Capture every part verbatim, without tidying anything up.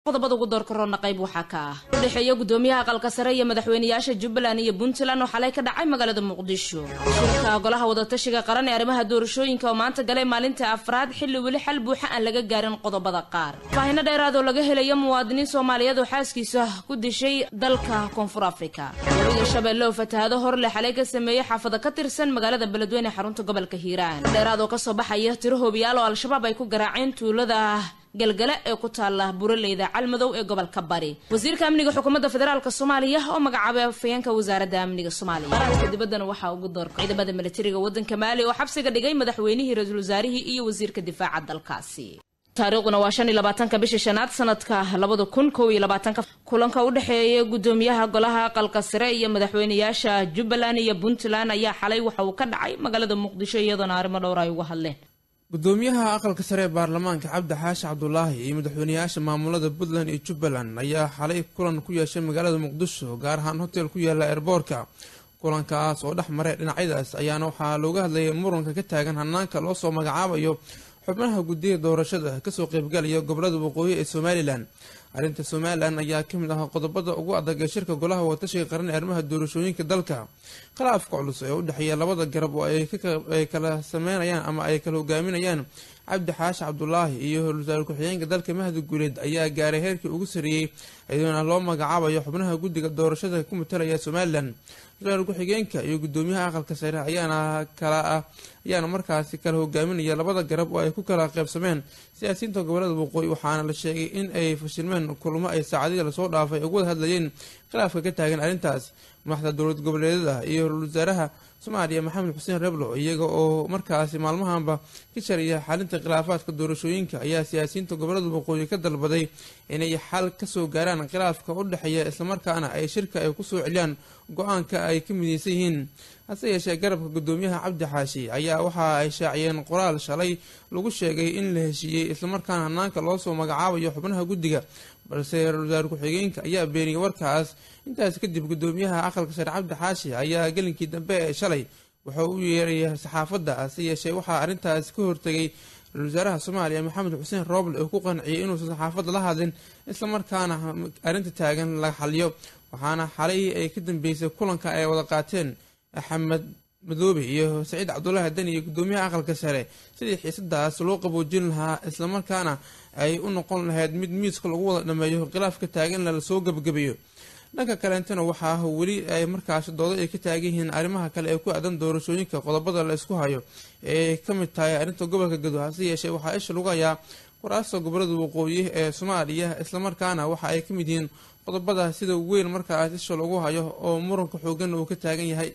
qodobada ugu door korona qayb waxa ka ah udhaxeeya gudoomiyaha aqalka sare iyo madaxweynayaasha Jubbaland iyo Puntland oo xalay ka dhacay magaalada Muqdisho shirka golaha wada tashiga qaran ee arrimaha doorashooyinka oo maanta galay maalinta afraad xilli wali xal buuxa aan laga gaarin qodobada qaar faahina dheeraad oo laga helayo muwaadiniin Soomaaliyeed oo xaaskiisa ku dishay dalka Koonfur Afrika wadiga Shabeelle oo fatahaado hor leh xalay ka sameeyay xaafada ka tirsan magaalada Beledweyne xarunta gobolka Hiiraan dheeraad oo ka soo baxaya tiro hoobiyaal oo al-shabaab ay ku garaaceen tuulada galgala ee ku taala buraleyda calmadow ee gobolka bari wasiirka amniga xukuumadda federaalka Soomaaliya oo magacaabay afayeenka wasaaradda amniga Soomaaliya marka dibadana waxa ugu doorka ciidamada militariga wadanka Maali oo xabsiga dhigay madaxweynihii ra'iisul wasaarihii iyo wasiirka difaaca dalkaasi taariikhuna waa shan iyo labaatanka bisha shanaad sanadka labada kun kow iyo labaatanka kulanka u dhaxeeya gudoomiyaha golaha aqalka sare iyo madaxweynayaasha Jubbaland iyo Puntland ayaa xalay waxa uu ka dhacay magaalada Muqdisho iyadoo arrimo dhowr ay uga hadleen gudoomiyaha aqalka sare ee baarlamaanka Cabdi Xaashi Cabdullaahi iyo madaxweynayaasha maamulada Puntland iyo Jubbaland ayaa xalay kulan ku yeeshay magaalada Muqdisho gaar ahaan hotel ku yaala airportka kulankaas oo dhexmaray dhinacyadaas ayaana waxaa looga hadlayay muranka ka taagan hanaanka loo soo magacaabayo xubnaha guddiga doorashada ka soo qaybgalaya gobolada waqooyi ee Somaliland arrinta Somaliland ayaa ka mid ah qodobada ugu adag ee shirka golaha wada tashiga qaran ee arrimaha doorashooyinka dalka khilaafka culus ee u dhaxeeya labada garab oo ay kala sameynayaan ama ay kala hogaaminayaan Cabdi Xaashi Cabdullaahi iyo wasaar ku-xigeenka dalka Mahdi Guuleed ayaa gaaray heerkii ugu sareeyay iyadoo loo magacaabayo xubnaha guddiga doorashada ku matalaya Somaliland wasaar ku-xigeenka iyo gudoomiyaha aqalka sare ayaana kala ah ayaana markaasi kala hogaaminaya labada garab oo ay ku kala qaybsameen siyaasiyiinta gobolada waqooyi waxaana la sheegay in ay fashilmeen kulamo ay saacadihii lasoo dhaafay uga wada hadlayeen khilaafka ka taagan arrintaas madaxda dowlad goboleedyada iyo wasaaraha Soomaaliya Maxamed Xuseen Reblo iyaga oo markaasi maalmahanba ka shariya xalinta khilaafaadka doorashooyinka ayaa siyaasiyiinta gobolada waqooyi ka dalbaday inay xal ka soo gaaraan khilaafka u dhaxeeya isla markaana ay shirka ay ku soo celiyaan go'aanka ay ka mideysan yihiin hase yeeshee garabka gudoomiyaha Cabdi Xaashi ayaa waxa ay shaaciyeen qoraal shalay lagu sheegay in la heshiiyey isla markaana hanaanka loo soo magacaabayo xubnaha guddiga balse wasaar ku-xigeenka ayaa beeniyay warkaas intaas kadib gudoomiyaha aqalka sare Cabdi Xaashi ayaa galinkii dambe ee shalay wuxuu u yeeray saxaafadda hase yeeshee waxaa arrintaas ka hortagay wasaaraha Soomaaliya Maxamed Xuseen Roble oo ku qanciyay inuu saxaafadda la hadlin isla markaana arrinta taagan la xaliyo waxaana xalay ay ka dambeysay kulanka ay wada qaateen Axmed Madoobe iyo Saciid Cabdullaahi Dani iyo gudoomiyaha aqalka sare sidii xiisadaas loo qaboojin lahaa isla markaana ay u noqon lahayd mid miiska lagu wada dhameeyo khilaafka taagan la soo gabagabeeyo dhanka kaleentana waxaa weli ay markaas doodo ay ka taagan yihiin arrimaha kale ee ku aadan doorashooyinka qodobada la isku hayo ee ka mid tahay arrinta gobolka Gadow hase yeeshee waxaa isha lagu hayaa kuraasta gobolada waqooyi ee Soomaaliya isla markaana waxa ay ka mid yihiin qodobada sida weyn markaas isha lagu hayo oo muranka xoogan uu ka taagan yahay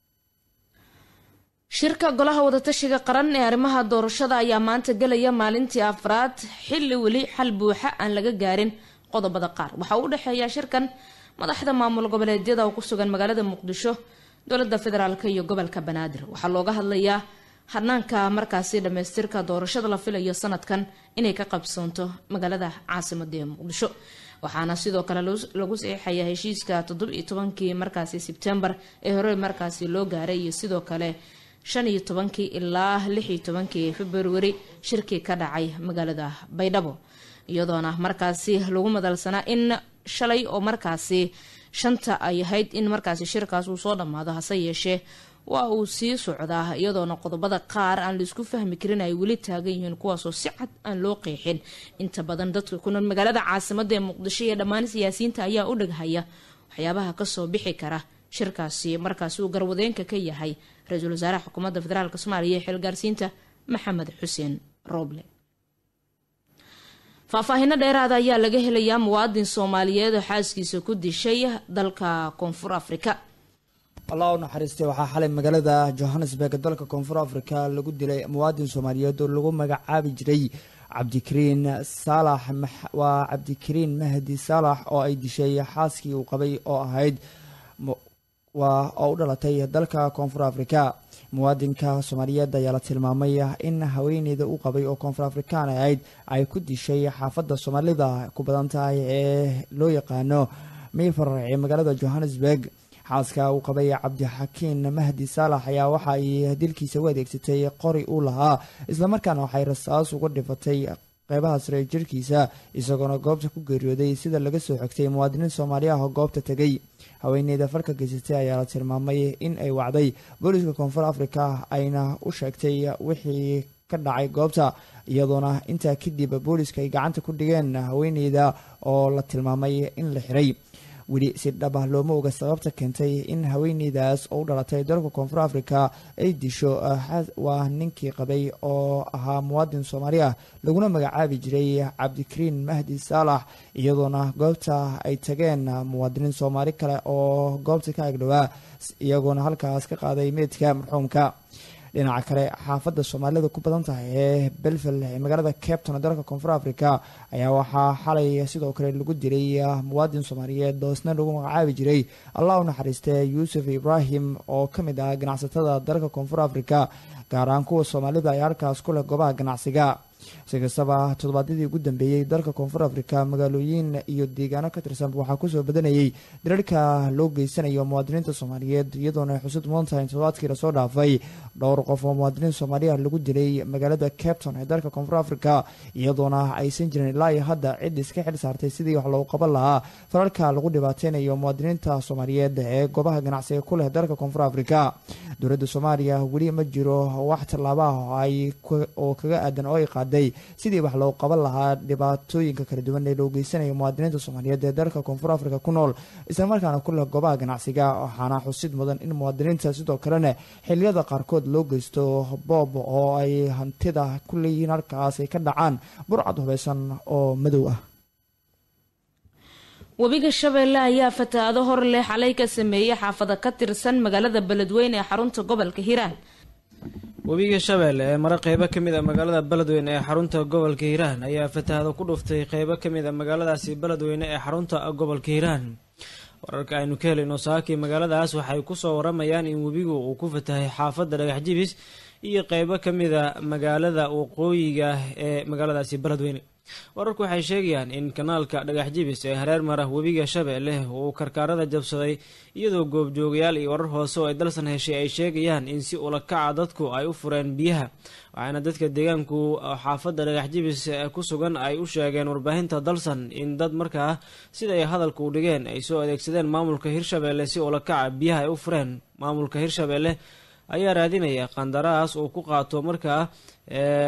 shirka golaha wada tashiga qaran ee arrimaha doorashada ayaa maanta galaya maalintii afraad xilli wali xal buuxa aan laga gaarin qodobada qaar waxa uu dhaxeeya shirkan madaxda maamul goboleedyada oo ku sugan magaalada Muqdisho dowladda federaalka iyo gobolka Banaadir waxa looga hadlayaa hanaanka markaasi dhameystirka doorashada la filayo sanadkan inay ka qabsoonto magaalada caasimadda ee Muqdisho waxaana sidoo kale lagu saxiixayaa heshiiska toddoba iyo tobankii markaasi September ee hore markaasi loo gaaray iyo sidoo kale shan iyo tobankii ilaa lix iyo tobankii February shirkii ka dhacay magaalada Baydhabo iyadoona markaasi lagu madalsanaa in shalay oo markaasi shanta ay ahayd in markaasi shirkaas uu soo dhamaado hase yeeshee waa uu sii socdaa iyadoona qodobada qaar aan la isku fahmi karin ay weli taagan yihiin kuwaasoo si cad aan loo qeexin inta badan dadka ku nool magaalada caasimadda ee Muqdisho iyo dhammaan siyaasiyiinta ayaa u dhaghaya waxyaabaha ka soo bixi kara shirkaasi markaasi uu garwadeenka ka yahay ra'iisul wasaaraha xukuumadda federaalka Soomaaliya ee xilgaarsiinta Maxamed Xuseen Roble faahfaahinno dheeraad ayaa laga helayaa muwaadin Soomaaliyeed oo xaaskiisa ku dishay dalka Koonfur Afrika Allah u naxariistay waxaa xalay magaalada Johannesburg dalka Koonfur Afrika lagu dilay muwaadin Soomaaliyeed oo lagu magacaabi jiray Cabdikariin Saalax waa Cabdikariin Mahdi Saalax oo ay dishay xaaskii uu qabay oo ahayd waa oo u dhalatay dalka Koonfur Afrika muwaadinka Soomaaliyeed ayaa la tilmaamay in haweeneyda uu qabay oo Koonfur Afrikaan ahayd ay ku dishay xaafadda Soomaalida ku badan tahay ee loo yaqaano Mayfair ee magaalada Johannesburg xaaska uu qabay Cabdixakiin Mahdi Saalax ayaa waxa ay dilkiisa u adeegsatay qori uu lahaa isla markaana waxay rasaas uga dhifatay qeybaha sare ee jirkiisa isagoona goobta ku geeriyooday sida laga soo xigtay muwaadiniin soomaali ah oo goobta tegay. haweeneyda falka geysatay ayaa la tilmaamay in ay wacday booliiska koonfur afrika ayna u sheegtay wixii ka dhacay goobta, iyadoona intaa kadib booliiska ay gacanta ku dhigeen haweeneyda oo la tilmaamay in la xiray. weli si dhab ah looma oga sababta keentay in haweeneydaas oo u dhalatay dalka koonfur afrika ay disho waa ninkii qabay oo ahaa muwaadin soomaali ah laguna magacaabi jiray cabdikariin mahdi saalax, iyadoona goobta ay tageen muwaadiniin soomaali kale oo goobta ka agdhowaa iyagoona halkaas ka qaaday meydka marxuumka. dhinaca kale xaafadda soomaalida ku badan tahay ee belvel ee magaalada cape town dalka koonfur afrika ayaa waxaa xalay sidoo kale lagu dilay muwaadin soomaaliyeed oo isna lagu magacaabi jiray allah u naxariistee yuusuf ibraahim oo ka mid ah ganacsatada dalka koonfur afrika, gaar ahaan kuwa soomaalida ay halkaas ku leh goobaha ganacsiga. si kastaba toddobaadyadii ugu dambeeyey dalka koonfur afrika magaalooyin iyo deegaano ka tirsan waxaa kusoo badanayay dirarka loo geysanayo muwaadiniinta soomaaliyeed, iyadoona ay xusud mudan tahay in toddobaadkii lasoo dhaafay dhowr qof oo muwaadiniin soomaali ah lagu dilay magaalada cape town ee dalka koonfur afrika, iyadoona aysan jirin ilaa iyo hadda cid iska xil saartay sidii wax loogu qaban lahaa fararka lagu dhibaateynayo muwaadiniinta soomaaliyeed ee goobaha ganacsiga ku leh dalka koonfur afrika. dowladda soomaaliya weli ma jiro wax tallaaba ah oo kaga aadan oo ay qaaday sidii wax loo qaban lahaa dhibaatooyinka kala duwan ee loo geysanayo muwaadiniinta soomaaliyeed ee dalka koonfur afrika ku nool islamarkaana ku leh goobaha ganacsiga. waxaana xusid mudan in muwaadiniinta sidoo kalena xiliyada qaarkood loo geysto boob oo ay hantida ku leeyihiin halkaas ay ka dhacaan burcad hubeysan oo madow ah. webiga shabeelle ayaa fatahaado hor leh xalay ka sameeyey xaafada ka tirsan magaalada beledweyne ee xarunta gobolka hiiraan. webiga shabeelle ee mara qeybo ka mid a magaalada beledweyne ee xarunta gobolka hiiraan ayaa fatahaado ku dhuftay qeybo ka mid a magaaladaasi beledweyne ee xarunta gobolka hiiraan. wararka aynu ka helayno saakii magaaladaas waxay kusoo waramayaan in webigu uu ku fatahay xaafadda dhagax jibis iyo qeybo ka mid a magaalada waqooyiga ee magaaladaasi beledweyne. wararku waxay sheegayaan in kanaalka dhagax jibis ee hareer mara webiga shabeelle uu karkaarada jabsaday, iyadoo goobjoogayaal iyo warar hoose oo ay dalsan heshay ay sheegayaan in si ula kaca dadku ay u fureen biyaha, waxaana dadka deegaanku xaafadda dhagax jibis ku sugan ay u sheegeen warbaahinta dalsan in dad markaa sida ay hadalka u dhigeen ay soo adeegsadeen maamulka hirshabeelle si ula kaca biyaha ay u fureen. maamulka hirshabeelle ayaa raadinaya qandaraas uu ku qaato markaa ee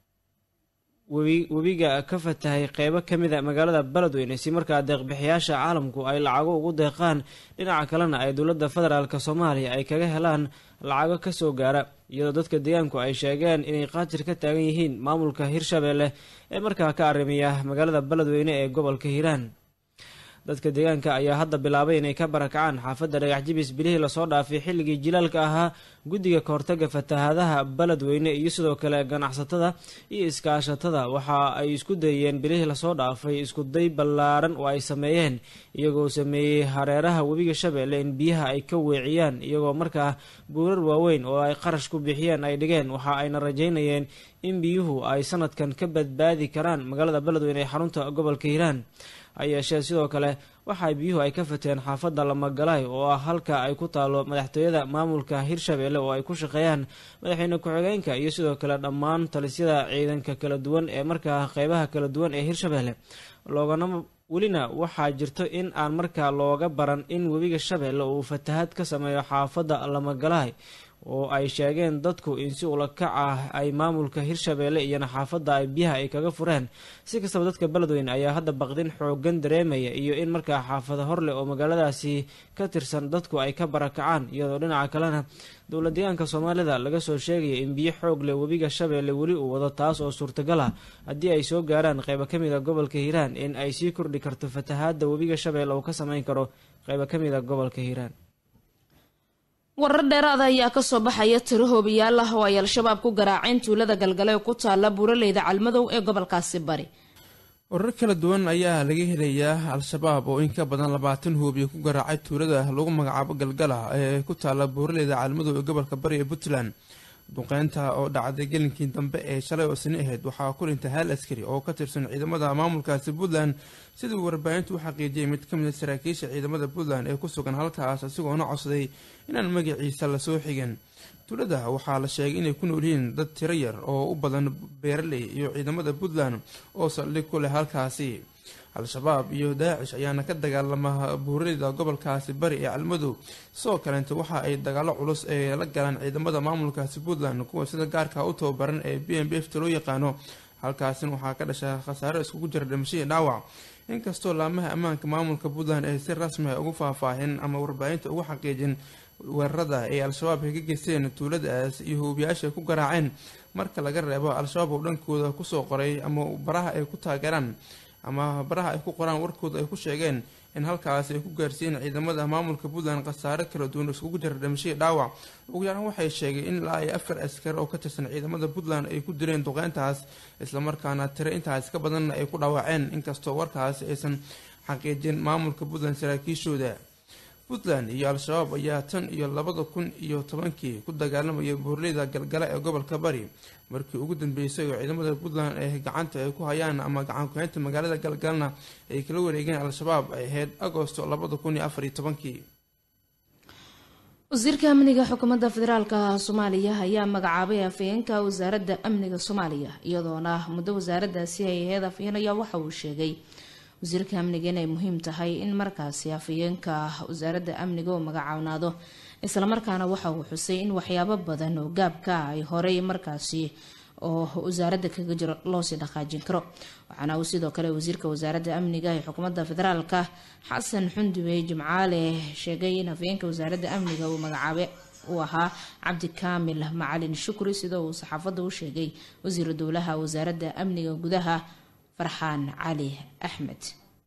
webiga ka fatahay qeybo ka mid a magaalada beledweyne si markaa deeqbixiyaasha caalamku ay lacago ugu deeqaan, dhinaca kalena ay dowladda federaalk soomaaliya ay kaga helaan lacago kasoo gaara, iyadoo dadka deegaanku ay sheegeen inay qaatir ka taagan yihiin maamulka hirshabeelle ee markaa ka arrimiya magaalada beledweyne ee gobolka hiiraan. dadka deegaanka ayaa hadda bilaabay inay ka barakacaan xaafadda dhagax jibis bilihii lasoo dhaafay xilligii jilaalka ahaa. guddiga kahortaga fatahaadaha beledweyne iyo sidoo kale ganacsatada iyo iskaashatada waxa ay isku dayeen bilihii lasoo dhaafay iskuday ballaaran oo ay sameeyeen, iyagoo sameeyey hareeraha webiga shabeelle in biyaha ay ka weeciyaan, iyagoo markaa buurar waaweyn oo ay qarash ku bixiyeen ay dhigeen. waxa ayna rajaynayeen in biyuhu ay sanadkan ka badbaadi karaan magaalada beledweyne ee xarunta gobolka hiiraan. hayeeshee sidoo kale waxa biyuhu ay ka fateen xaafadda lamagalaay oo ah halka ay ku taalo madaxtooyada maamulka hirshabeelle oo ay ku shaqeeyaan madaxweyne ku-xigeenka iyo sidoo kale dhammaan talisyada ciidanka kala duwan ee markaa qeybaha kala duwan ee hirshabeelle. loogana welina waxaa jirto in aan markaa looga baran in webiga shabeelle uu fatahaad ka sameeyo xaafadda lamagalaay, oo ay sheegeen dadku in si ula kac ah ay maamulka hirshabeelle iyona xaafadda ay biyaha ay kaga fureen. si kastaba dadka beledweyne ayaa hadda baqdin xoogan dareemaya iyo in markaa xaafado horleh oo magaaladaasi ka tirsan dadku ay ka barakacaan, iyadoo dhinaca kalena dowlad deegaanka soomaalida laga soo sheegaya in biyo xoog leh webiga shabeelle weli uu wado, taas oo suurtagal ah haddii ay soo gaaraan qeybo ka mid a gobolka hiiraan in ay sii kordhi karto fatahaadda webiga shabeelle uu ka sameyn karo qeybo ka mid a gobolka hiiraan. warar dheeraada ayaa kasoo baxaya tiro hoobiyaal ah oo ay al-shabaab ku garaaceen tuulada galgale ee ku taala buuraleyda calmadow ee gobolkaasi bari. warar kala duwan ayaa laga helayaa al-shabaab oo in ka badan labaatan hoobiya ku garaacay tuulada lagu magacaabo galgala ee ku taala buuraleyda calmadow ee gobolka bari ee puntland. duqeynta oo dhacday gelinkii dambe ee shalay oo sini ahayd waxaa ku dhintay hal askari oo ka tirsan ciidamada maamulkaasi puntland sidii warbaahintu u xaqiijiyay mid ka mid a saraakiisha ciidamada puntland ee ku sugan halkaas isagoona codsaday inaan magaciisa lasoo xigin. tuulada waxaa la sheegay inay ku nool yihiin dad tiro yar oo u badan beeraley iyo ciidamada puntland oo saldhig ku leh halkaasi. al-shabaab iyo daacish ayaana ka dagaalama buuraleyda gobolkaasi bari ee calmadow. sidoo kaleenta waxa ay dagaalo culus ee la galaan ciidamada maamulkaasi puntland kuwa sida gaarka u tababaran ee b m b f ta loo yaqaano. halkaasina waxaa ka dhasha khasaare iskugu jira dhimashadii dhaawac. inkastoo laamaha ammaanka maamulka puntland ay si rasmi ah ugu faahfaahin ama warbaahinta ugu xaqiijin weerarada ay al-shabaab ka geysteen tuuladaas iyo hubiyaasha ku garaaceen, marka laga reebo al-shabaab oo dhankooda kusoo qoray ama baraha ay ku taageeraan ama baraha ay ku qoraan warkooda ay ku sheegeen in halkaas ay ku gaarsiiyeen ciidamada maamulka puntland khasaare kala duwan iskugu jira dhimashadii dhaawac. ugu yaraan waxay sheegay in ilaa ay afar askar oo ka tirsan ciidamada puntland ay ku direen duqeyntaas, islamarkaana tiro intaas ka badanna ay ku dhaawaceen, inkastoo warkaas aysan xaqiijin maamulka puntland saraakiishooda. puntland iyo al-shabaab ayaa tan iyo labada kun iyo tobankii ku dagaalamaya buurleyda galgala ee gobolka bari. markii ugu dambeysay oo ciidamada puntland ay gacanta ay ku hayaan ama gacan ku-haynta magaalada galgalna ay kala wareegeen al-shabaab ay ahayd agosto labada kun iyo afar iyo tobankii. wasiirka amniga xukuumadda federaalka soomaaliya ayaa magacaabay afhayeenka wasaaradda amniga soomaaliya, iyadoona muddo wasaaradaasi ay ahayd afhayeenaya waxa uu sheegay wasiirka amniga inay muhiim tahay in markaasi afhayeenka wasaaradda amniga uu magacawnaado, islamarkaana waxa uu xusay in waxyaabo badan oo gaabka ay horey markaasi oo wasaaradda kaga jiro loosii dhaqaajin karo. waxaana uu sidoo kale wasiirka wasaaradda amniga ee xukuumadda federaalka xasan xunduwe jimcaale sheegay in afhayeenka wasaaradda amniga uu magacaabe uu ahaa cabdi kaamil macalin shukri, sida uu saxaafadda u sheegay wasiiru dowlaha wasaaradda amniga gudaha فرحان علي أحمد.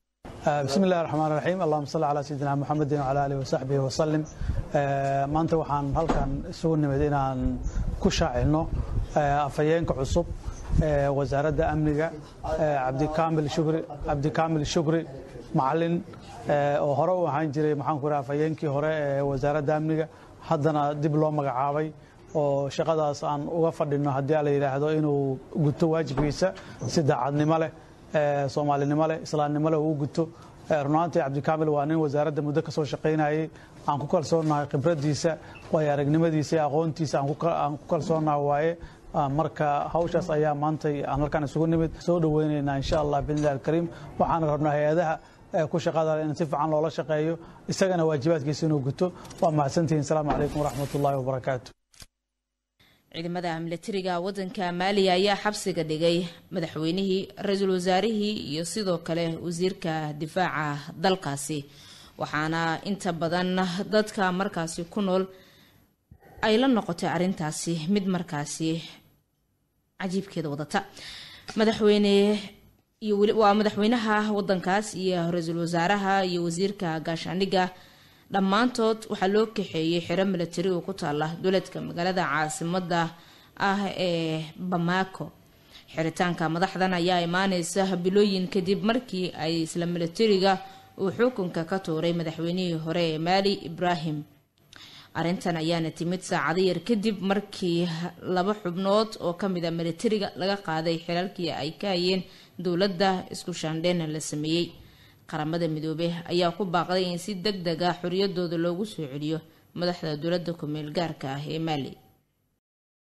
بسم الله الرحمن الرحيم. اللهم صل على سيدنا محمد وعلى آله وصحبه وسلم. maanta waxaan halkan isugu nimid inaan ku shaacino afhayeenka cusub ee wasaaradda amniga cabdi kaamil shukri cabdi kaamil shukri macalin oo hore u ahaan jiray maxaan ku raafay afhayeenkii hore ee wasaaradda amniga, haddana dib loo magacaabay oo shaqadaas aan uga fadhino haddii la yiraahdo inuu guto waajibkiisa si daacadnimo leh, Soomaalinimo leh, Islaamnimo leh uu guto. runaantii cabdi kaamil waa nin wasaaradda muddo ka soo shaqeynayay, aan ku kalsoonahay khibradiisa, way aragnimadiisa iyo aqoontiisa aan ku kalsoonahay waaye. marka hawshaas ayaa maanta aan halkan isugu nimid soo dhaweynaynaa insha Allah billahi alkarim. waxaan rabnaa hay'adaha ku shaqada in si fiican loola shaqeeyo, isagana waajibaadkiisa inuu guto. waa mahadsantihiin. Assalaamu calaykum waraxmatullaahi wabarakaatuh. ciidamada militariga wadanka Maaliya ayaa xabsiga dhigay madaxweynihii, ra-iisul wasaarihii iyo sidoo kale wasiirka difaaca dalkaasi, waxaana inta badan dadka markaasi ku nool ay la noqotay arintaasi mid markaasi cajiibkeeda wadata. madaxweyne iyo waa madaxweynaha wadankaas iyo ra-iisul wasaaraha iyo wasiirka gaashaandhigga dhammaantood waxaa loo kaxeeyay xero militari oo ku taala dowladka magaalada caasimada ah ee Bamako. xiritaanka madaxdan ayaa imaaneysa bilooyin kadib markii ay isla militariga uu xukunka ka tuuray madaxweynihii hore ee Maali Ibrahim. arintan ayaana timid saacado yar kadib markii laba xubnood oo kamid ah militariga laga qaaday xilalkii ay ka hayeen dowladda isku shaandheyn la sameeyay. qaramada midoobay ayaa ku baaqday in si degdeg ah xoriyadooda loogu soo celiyo madaxda dowladda ku meel gaarka ah ee Maali.